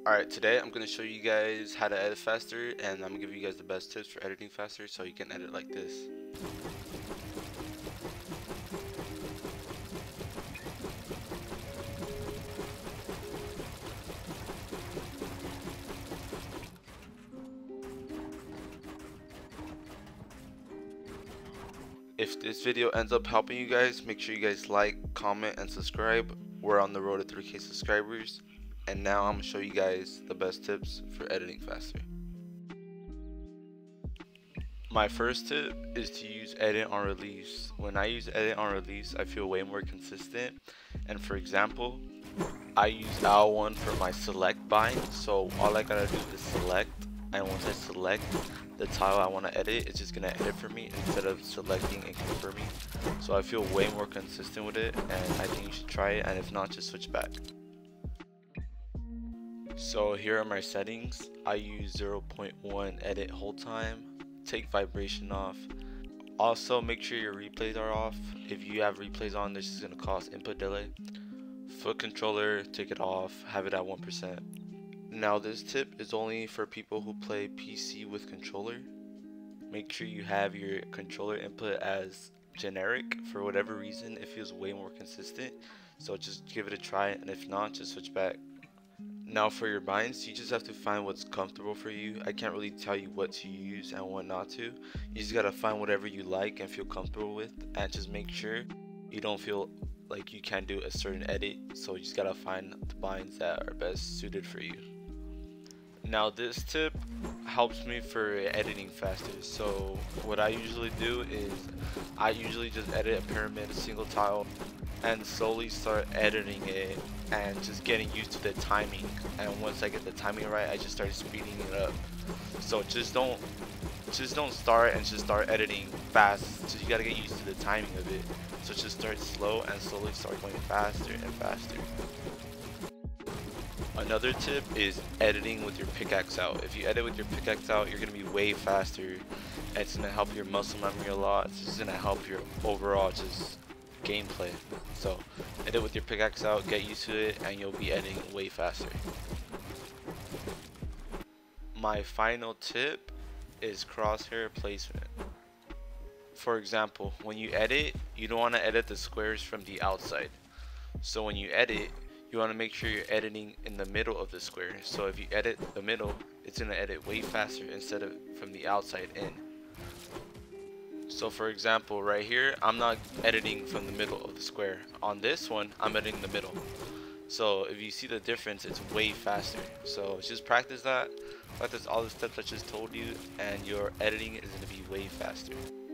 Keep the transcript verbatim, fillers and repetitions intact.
Alright, today I'm going to show you guys how to edit faster, and I'm going to give you guys the best tips for editing faster so you can edit like this. If this video ends up helping you guys, make sure you guys like, comment, and subscribe. We're on the road to three K subscribers, and now I'm going to show you guys the best tips for editing faster. My first tip is to use edit on release. When I use edit on release, I feel way more consistent. And for example, I use L one for my select bind. So all I gotta do is select, and once I select the tile I want to edit, it's just gonna edit for me instead of selecting and confirming. So I feel way more consistent with it, and I think you should try it. And if not, just switch back. So here are my settings. I use zero point one edit hold time. Take vibration off. Also make sure your replays are off. If you have replays on, this is going to cause input delay. Foot controller, take it off, have it at one percent. Now this tip is only for people who play P C with controller. Make sure you have your controller input as generic. For whatever reason, it feels way more consistent, so just give it a try, and if not, just switch back. Now for your binds, you just have to find what's comfortable for you. I can't really tell you what to use and what not to. You just gotta find whatever you like and feel comfortable with, and just make sure you don't feel like you can do a certain edit. So you just gotta find the binds that are best suited for you. Now this tip helps me for editing faster. So what I usually do is I usually just edit a pyramid, a single tile, and slowly start editing it and just getting used to the timing. And once I get the timing right, I just start speeding it up. So just don't just don't start and just start editing fast. So you gotta get used to the timing of it. So just start slow and slowly start going faster and faster. Another tip is editing with your pickaxe out. If you edit with your pickaxe out, you're gonna be way faster. It's gonna help your muscle memory a lot. It's just gonna help your overall just gameplay. So edit with your pickaxe out, get used to it, and you'll be editing way faster. My final tip is crosshair placement. For example, when you edit, you don't want to edit the squares from the outside. So when you edit, you want to make sure you're editing in the middle of the square. So if you edit the middle, it's going to edit way faster instead of from the outside in. So for example, right here, I'm not editing from the middle of the square. On this one, I'm editing the middle. So if you see the difference, it's way faster. So just practice that. Practice all the steps I just told you, and your editing is going to be way faster.